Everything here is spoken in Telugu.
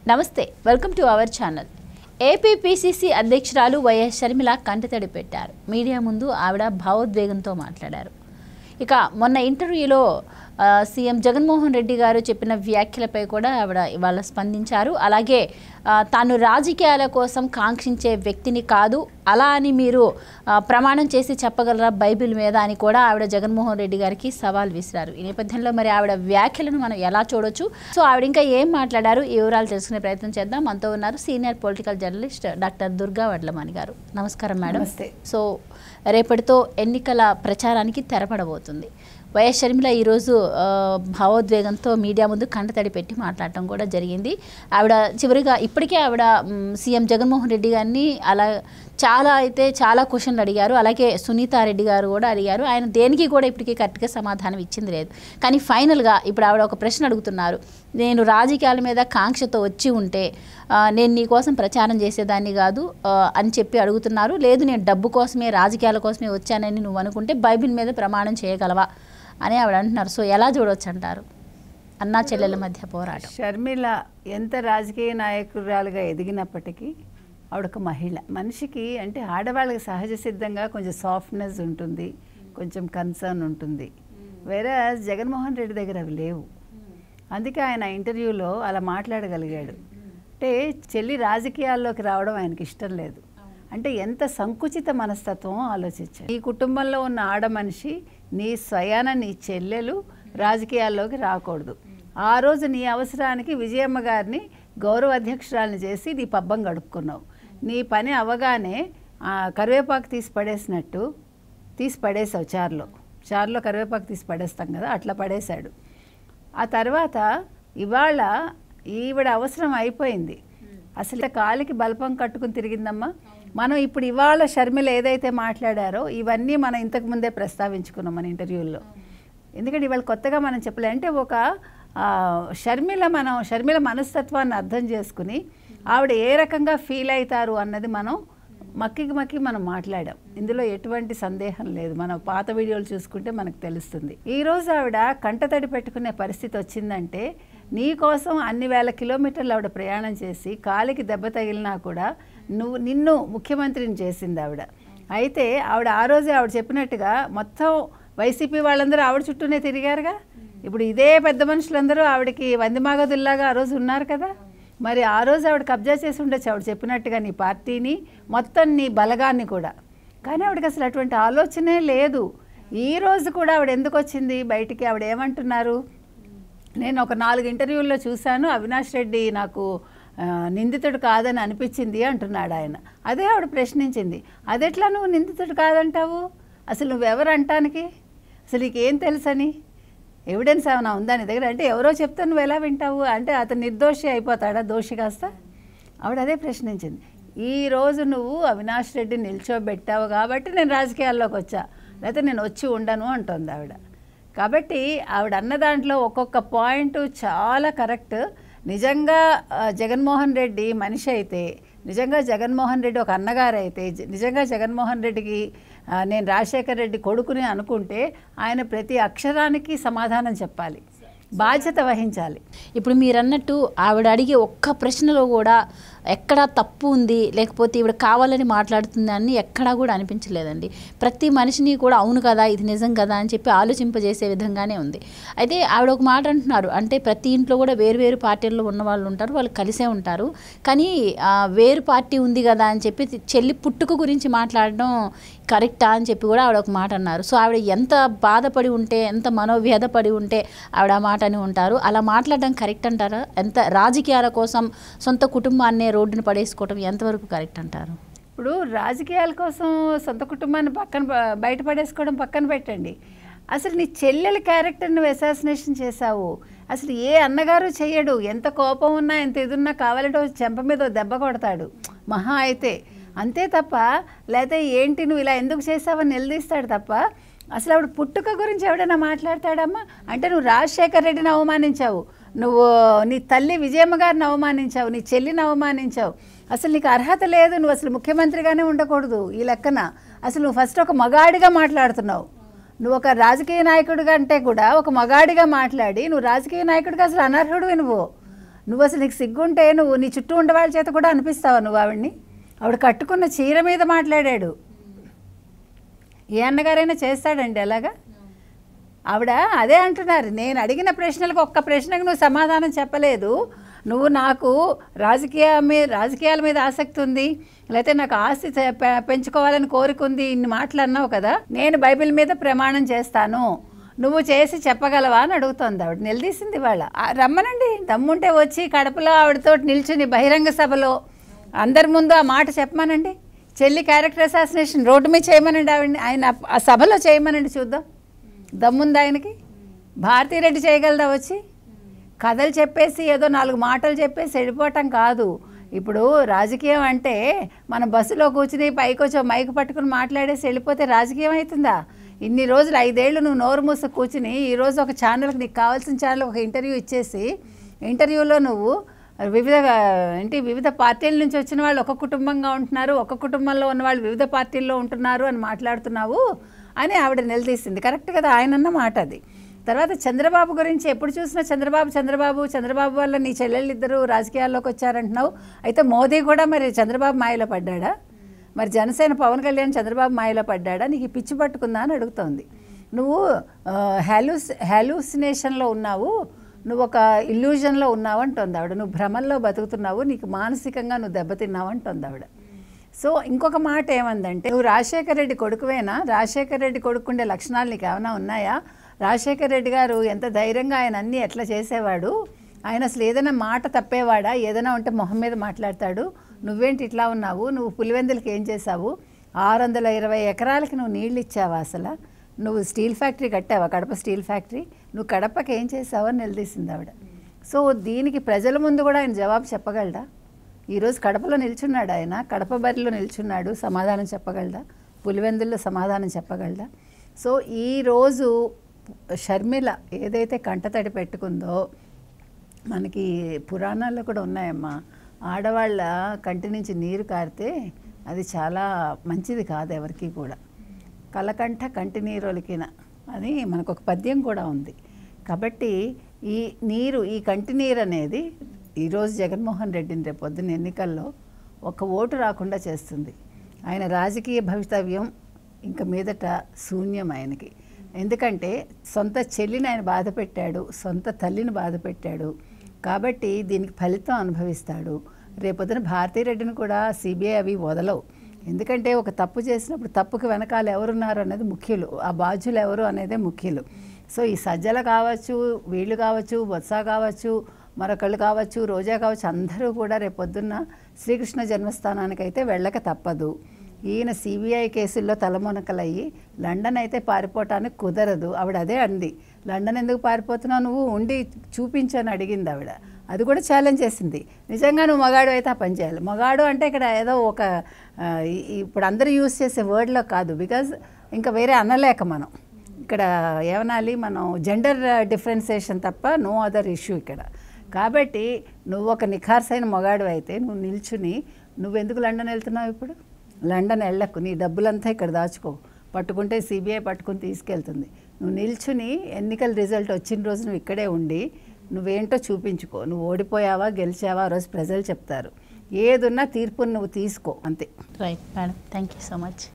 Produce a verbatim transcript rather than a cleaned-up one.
నమస్తే, welcome to our channel. AP PCC అధ్యక్షురాలు వైఎస్ షర్మిల కంటతడి పెట్టారు. మీడియా ముందు ఆవిడ భావోద్వేగంతో మాట్లాడారు. ఇక మొన్న ఇంటర్వ్యూలో సీఎం జగన్మోహన్ రెడ్డి గారు చెప్పిన వ్యాఖ్యలపై కూడా ఆవిడ ఇవాళ స్పందించారు. అలాగే తాను రాజకీయాల కోసం కాంక్షించే వ్యక్తిని కాదు, అలా అని మీరు ప్రమాణం చేసి చెప్పగలరా బైబిల్ మీద అని కూడా ఆవిడ జగన్మోహన్ రెడ్డి గారికి సవాల్ విసిరారు. ఈ నేపథ్యంలో మరి ఆవిడ వ్యాఖ్యలను మనం ఎలా చూడొచ్చు, సో ఆవిడ ఇంకా ఏం మాట్లాడారు ఈ వివరాలు తెలుసుకునే ప్రయత్నం చేద్దాం. మనతో ఉన్నారు senior political journalist doctor Durga Vadlamani గారు. నమస్కారం మేడం. సో రేపటితో ఎన్నికల ప్రచారానికి తెరపడబోతుంది. వైఎస్ షర్మిల ఈరోజు భావోద్వేగంతో మీడియా ముందు కంటతడి పెట్టి మాట్లాడటం కూడా జరిగింది. ఆవిడ చివరిగా ఇప్పటికే ఆవిడ సీఎం జగన్మోహన్ రెడ్డి గారిని అలా చాలా అయితే చాలా క్వశ్చన్లు అడిగారు. అలాగే సునీతారెడ్డి గారు కూడా అడిగారు. ఆయన దేనికి కూడా ఇప్పటికీ కరెక్ట్గా సమాధానం ఇచ్చింది లేదు. కానీ ఫైనల్గా ఇప్పుడు ఆవిడ ఒక ప్రశ్న అడుగుతున్నారు. నేను రాజకీయాల మీద కాంక్షతో వచ్చి ఉంటే నేను నీ కోసం ప్రచారం చేసేదాన్ని కాదు అని చెప్పి అడుగుతున్నారు. లేదు, నేను డబ్బు కోసమే రాజకీయాల కోసమే వచ్చానని నువ్వు అనుకుంటే బైబిల్ మీద ప్రమాణం చేయగలవా అని ఆవిడ అంటున్నారు. సో ఎలా చూడవచ్చు అంటారు అన్నా చెల్లెల మధ్య పోరాటం? షర్మిల ఎంత రాజకీయ నాయకురాలుగా ఎదిగినప్పటికీ ఆవిడ ఒక మహిళ. మనిషికి అంటే ఆడవాళ్ళకి సహజ సిద్ధంగా కొంచెం సాఫ్ట్నెస్ ఉంటుంది, కొంచెం కన్సర్న్ ఉంటుంది. వేరే జగన్మోహన్ రెడ్డి దగ్గర అవి లేవు. అందుకే ఆయన ఇంటర్వ్యూలో అలా మాట్లాడగలిగాడు. అంటే చెల్లి రాజకీయాల్లోకి రావడం ఆయనకి ఇష్టం లేదు. అంటే ఎంత సంకుచిత మనస్తత్వం ఆలోచించారు. ఈ కుటుంబంలో ఉన్న ఆడ మనిషి నీ స్వయాన నీ చెల్లెలు రాజకీయాల్లోకి రాకూడదు. ఆ రోజు నీ అవసరానికి విజయమ్మ గారిని గౌరవ అధ్యక్షురాలను చేసి నీ పబ్బం గడుపుకున్నావు. నీ పని అవగానే కరివేపాకు తీసి పడేసినట్టు తీసి పడేసావు. చారులో చారులో కరివేపాకు తీసి పడేస్తాం కదా, అట్లా పడేశాడు. ఆ తర్వాత ఇవాళ ఈవిడ అవసరం అయిపోయింది. అసలు కాలికి బల్పం కట్టుకుని తిరిగిందమ్మా. మనం ఇప్పుడు ఇవాళ షర్మిల ఏదైతే మాట్లాడారో ఇవన్నీ మనం ఇంతకుముందే ప్రస్తావించుకున్నాం మన ఇంటర్వ్యూల్లో. ఎందుకంటే ఇవాళ కొత్తగా మనం చెప్పలే. అంటే ఒక షర్మిల మనం షర్మిల మనస్తత్వాన్ని అర్థం చేసుకుని ఆవిడ ఏ రకంగా ఫీల్ అవుతారు అన్నది మనం మక్కికి మక్కి మనం మాట్లాడాం. ఇందులో ఎటువంటి సందేహం లేదు. మనం పాత వీడియోలు చూసుకుంటే మనకు తెలుస్తుంది. ఈరోజు ఆవిడ కంటతడి పెట్టుకునే పరిస్థితి వచ్చిందంటే నీ కోసం అన్ని వేల కిలోమీటర్లు ఆవిడ ప్రయాణం చేసి కాలికి దెబ్బ తగిలినా కూడా నువ్వు నిన్ను ముఖ్యమంత్రిని చేసింది ఆవిడ. అయితే ఆవిడ ఆ రోజే ఆవిడ చెప్పినట్టుగా మొత్తం వైసీపీ వాళ్ళందరూ ఆవిడ చుట్టూనే తిరిగారుగా. ఇప్పుడు ఇదే పెద్ద మనుషులందరూ ఆవిడకి వందిమాగదుల్లాగా ఆ రోజు ఉన్నారు కదా. మరి ఆ రోజు ఆవిడ కబ్జా చేసి ఉండొచ్చు ఆవిడ చెప్పినట్టుగా నీ పార్టీని మొత్తం నీ బలగాన్ని కూడా. కానీ ఆవిడకి అసలు అటువంటి ఆలోచనే లేదు. ఈరోజు కూడా ఆవిడ ఎందుకు వచ్చింది బయటికి? ఆవిడ ఏమంటున్నారు? నేను ఒక నాలుగు ఇంటర్వ్యూల్లో చూశాను, అవినాష్ రెడ్డి నాకు నిందితుడు కాదని అనిపించింది అంటున్నాడు ఆయన. అదే ఆవిడ ప్రశ్నించింది. అదెట్లా నువ్వు నిందితుడు కాదంటావు? అసలు నువ్వెవరు అంటానికి? అసలు నీకేం తెలుసని ఎవిడెన్స్ ఏమైనా ఉందా నీ దగ్గర? అంటే ఎవరో చెప్తే నువ్వు ఎలా వింటావు? అంటే అతను నిర్దోషి అయిపోతాడా దోషి కాస్త? ఆవిడ అదే ప్రశ్నించింది. ఈరోజు నువ్వు అవినాష్ రెడ్డి నిల్చోబెట్టావు కాబట్టి నేను రాజకీయాల్లోకి వచ్చా, లేకపోతే నేను వచ్చి ఉండను అంటుంది ఆవిడ. కాబట్టి ఆవిడ అన్న దాంట్లో ఒక్కొక్క పాయింట్ చాలా కరెక్ట్. నిజంగా జగన్మోహన్ రెడ్డి మనిషి అయితే, నిజంగా జగన్మోహన్ రెడ్డి ఒక అన్నగారు అయితే, నిజంగా జగన్మోహన్ రెడ్డికి నేను రాజశేఖర్ రెడ్డి కొడుకుని అనుకుంటే ఆయన ప్రతి అక్షరానికి సమాధానం చెప్పాలి, బాధ్యత వహించాలి. ఇప్పుడు మీరు అన్నట్టు ఆవిడ అడిగే ఒక్క ప్రశ్నలో కూడా ఎక్కడా తప్పు ఉంది, లేకపోతే ఈవిడ కావాలని మాట్లాడుతుంది అని ఎక్కడా కూడా అనిపించలేదండి. ప్రతి మనిషిని కూడా అవును కదా, ఇది నిజం కదా అని చెప్పి ఆలోచింపజేసే విధంగానే ఉంది. అయితే ఆవిడ ఒక మాట అంటున్నారు, అంటే ప్రతి ఇంట్లో కూడా వేరు వేరు పార్టీల్లో ఉన్న వాళ్ళు ఉంటారు, వాళ్ళు కలిసే ఉంటారు. కానీ వేరు పార్టీ ఉంది కదా అని చెప్పి చెల్లి పుట్టుక గురించి మాట్లాడడం కరెక్టా అని చెప్పి కూడా ఆవిడ ఒక మాట అన్నారు. సో ఆవిడ ఎంత బాధపడి ఉంటే, ఎంత మనోవ్యధపడి ఉంటే ఆవిడ ఆ మాట అని ఉంటారు. అలా మాట్లాడడం కరెక్ట్ అంటారా? ఎంత రాజకీయాల కోసం సొంత కుటుంబాన్ని రోడ్డును పడేసుకోవడం ఎంతవరకు కరెక్ట్ అంటారు? ఇప్పుడు రాజకీయాల కోసం సొంత కుటుంబాన్ని పక్కన బయట పడేసుకోవడం పక్కన పెట్టండి. అసలు నీ చెల్లెల క్యారెక్టర్ నువ్వు అసాసినేషన్ చేశావు. అసలు ఏ అన్నగారు చెయ్యడు. ఎంత కోపం ఉన్నా ఎంత ఎదున్నా కావాలంటే చెంప మీద దెబ్బ కొడతాడు మహా అయితే, అంతే తప్ప లేకపోతే ఏంటి నువ్వు ఇలా ఎందుకు చేసావని నిలదీస్తాడు తప్ప అసలు ఆవిడ పుట్టుక గురించి ఎవడైనా మాట్లాడతాడమ్మా? అంటే నువ్వు రాజశేఖర్ రెడ్డిని అవమానించావు, నువ్వు నీ తల్లి విజయమ్మ గారిని అవమానించావు, నీ చెల్లిని అవమానించావు. అసలు నీకు అర్హత లేదు, నువ్వు అసలు ముఖ్యమంత్రిగానే ఉండకూడదు ఈ లెక్కన. అసలు నువ్వు ఫస్ట్ ఒక మగాడిగా మాట్లాడుతున్నావు. నువ్వు ఒక రాజకీయ నాయకుడిగా అంటే కూడా ఒక మగాడిగా మాట్లాడి నువ్వు రాజకీయ నాయకుడిగా అసలు అనర్హుడివి. నువ్వు నువ్వు అసలు నీకు సిగ్గుంటే నువ్వు నీ చుట్టూ ఉండే వాళ్ళ చేత కూడా అనిపిస్తావా నువ్వు ఆవిడ్ని? ఆవిడ కట్టుకున్న చీర మీద మాట్లాడాడు. ఏ అన్నగారైనా చేస్తాడండి అలాగా? ఆవిడ అదే అంటున్నారు, నేను అడిగిన ప్రశ్నలకు ఒక్క ప్రశ్నకు నువ్వు సమాధానం చెప్పలేదు. నువ్వు నాకు రాజకీయ మీద రాజకీయాల మీద ఆసక్తి ఉంది, లేకపోతే నాకు ఆస్తి పెంచుకోవాలని కోరిక ఉంది, ఇన్ని మాటలు అన్నావు కదా, నేను బైబిల్ మీద ప్రమాణం చేస్తాను, నువ్వు చేసి చెప్పగలవా అని అడుగుతోంది ఆవిడ. నిలదీసింది వాళ్ళ. రమ్మనండి, దమ్ముంటే వచ్చి కడపలో ఆవిడతో నిల్చుని బహిరంగ సభలో అందరి ముందు ఆ మాట చెప్పమనండి. చెల్లి క్యారెక్టర్ అసాసినేషన్ రోడ్డు మీద చేయమనండి ఆవిడని, ఆయన ఆ సభలో చేయమనండి, చూద్దాం దమ్ముంది ఆయనకి. భారతీరెడ్డి చేయగలదా వచ్చి? కథలు చెప్పేసి ఏదో నాలుగు మాటలు చెప్పేసి వెళ్ళిపోవటం కాదు. ఇప్పుడు రాజకీయం అంటే మన బస్సులో కూర్చుని పైకి వచ్చి మైకు పట్టుకుని మాట్లాడేసి వెళ్ళిపోతే రాజకీయం అవుతుందా? ఇన్ని రోజులు ఐదేళ్ళు నువ్వు నోరు మూస కూర్చుని ఈరోజు ఒక ఛానల్కి నీకు కావాల్సిన ఛానల్ ఒక ఇంటర్వ్యూ ఇచ్చేసి, ఇంటర్వ్యూలో నువ్వు వివిధ ఏంటి వివిధ పార్టీల నుంచి వచ్చిన వాళ్ళు ఒక కుటుంబంగా ఉంటున్నారు, ఒక కుటుంబంలో ఉన్న వాళ్ళు వివిధ పార్టీల్లో ఉంటున్నారు అని మాట్లాడుతున్నావు అని ఆవిడ నిలదీసింది. కరెక్ట్ కదా, ఆయన అన్న మాట అది. తర్వాత చంద్రబాబు గురించి ఎప్పుడు చూసినా చంద్రబాబు చంద్రబాబు చంద్రబాబు వల్ల నీ చెల్లెళ్ళు ఇద్దరు రాజకీయాల్లోకి వచ్చారంటున్నావు. అయితే మోదీ కూడా మరి చంద్రబాబు మాయలో పడ్డాడా? మరి జనసేన పవన్ కళ్యాణ్ చంద్రబాబు మాయలో పడ్డాడా? నీకు పిచ్చి పట్టుకుందా అని అడుగుతోంది. నువ్వు హ్యాలూస్ హ్యాలూసినేషన్లో ఉన్నావు, నువ్వు ఒక ఇల్యూజన్లో ఉన్నావు అంటోంది ఆవిడ. నువ్వు భ్రమల్లో బతుకుతున్నావు, నీకు మానసికంగా నువ్వు దెబ్బతిన్నావు అంటోంది ఆవిడ. సో ఇంకొక మాట ఏమందంటే, నువ్వు రాజశేఖర రెడ్డి కొడుకువేనా? రాజశేఖర రెడ్డి కొడుకుండే లక్షణాలు నీకు ఏమైనా ఉన్నాయా? రాజశేఖర రెడ్డి గారు ఎంత ధైర్యంగా ఆయన అన్నీ ఎట్లా చేసేవాడు, ఆయన అసలు ఏదైనా మాట తప్పేవాడా? ఏదైనా ఉంటే మొహం మీద మాట్లాడతాడు. నువ్వేంటి ఇట్లా ఉన్నావు? నువ్వు పులివెందులకి ఏం చేసావు? ఆరు వందల ఇరవై ఎకరాలకి నువ్వు నీళ్ళు ఇచ్చావా? అసలు నువ్వు స్టీల్ ఫ్యాక్టరీ కట్టావా? Kadapa steel factory. నువ్వు కడపకి ఏం చేసావు అని నిలదీసింది ఆవిడ. సో దీనికి ప్రజల ముందు కూడా ఆయన జవాబు చెప్పగలడా? ఈరోజు కడపలో నిల్చున్నాడు ఆయన, కడప బరిలో నిల్చున్నాడు, సమాధానం చెప్పగలడా? పులివెందుల్లో సమాధానం చెప్పగలడా? సో ఈరోజు షర్మిల ఏదైతే కంటతడి పెట్టుకుందో, మనకి పురాణాల్లో కూడా ఉన్నాయమ్మా, ఆడవాళ్ళ కంటి నుంచి నీరు కారితే అది చాలా మంచిది కాదు ఎవరికి కూడా. కలకంఠ కంటి నీరొలికిన అని మనకు ఒక పద్యం కూడా ఉంది. కాబట్టి ఈ నీరు, ఈ కంటి నీరు అనేది ఈరోజు జగన్మోహన్ రెడ్డిని రేపు పొద్దున్న ఎన్నికల్లో ఒక ఓటు రాకుండా చేస్తుంది. ఆయన రాజకీయ భవితవ్యం ఇంక మీదట శూన్యం ఆయనకి. ఎందుకంటే సొంత చెల్లిని ఆయన బాధ పెట్టాడు, సొంత తల్లిని బాధ పెట్టాడు. కాబట్టి దీనికి ఫలితం అనుభవిస్తాడు. రేపొద్దున భారతీరెడ్డిని కూడా సిబిఐ అవి వదలవు. ఎందుకంటే ఒక తప్పు చేసినప్పుడు తప్పుకి వెనకాల ఎవరున్నారు అనేది ముఖ్యులు, ఆ బాధ్యులు ఎవరు అనేదే ముఖ్యులు. సో ఈ సజ్జల కావచ్చు, వీళ్ళు కావచ్చు, బొత్స కావచ్చు, మరొకళ్ళు కావచ్చు, రోజా కావచ్చు, అందరూ కూడా రేపొద్దున్న శ్రీకృష్ణ జన్మస్థానానికి అయితే వెళ్ళక తప్పదు. ఈయన సిబిఐ కేసుల్లో తలమునకలయ్యి లండన్ అయితే పారిపోవటానికి కుదరదు. ఆవిడ అదే అంది, లండన్ ఎందుకు పారిపోతున్నావు, నువ్వు ఉండి చూపించని అడిగింది ఆవిడ. అది కూడా ఛాలెంజ్ చేసింది. నిజంగా నువ్వు మగాడు అయితే ఆ పని చేయాలి. మగాడు అంటే ఇక్కడ ఏదో ఒక ఇప్పుడు అందరూ యూజ్ చేసే వర్డ్లో కాదు, బికాజ్ ఇంకా వేరే అనలేక మనం ఇక్కడ ఏమనాలి, మనం జెండర్ డిఫరెన్సియేషన్ తప్ప నో అదర్ ఇష్యూ ఇక్కడ. కాబట్టి నువ్వు ఒక నిఖార్సైన మగాడు అయితే నువ్వు నిల్చుని, నువ్వెందుకు లండన్ వెళ్తున్నావు ఇప్పుడు? లండన్ వెళ్ళకు, నీ డబ్బులంతా ఇక్కడ దాచుకో, పట్టుకుంటే సిబిఐ పట్టుకుని తీసుకెళ్తుంది. నువ్వు నిల్చుని ఎన్నికల రిజల్ట్ వచ్చిన రోజు నువ్వు ఇక్కడే ఉండి నువ్వేంటో చూపించుకో. నువ్వు ఓడిపోయావా గెలిచావా ఆ రోజు ప్రజలు చెప్తారు. ఏదున్నా తీర్పుని నువ్వు తీసుకో, అంతే. Right madam, thank you so much.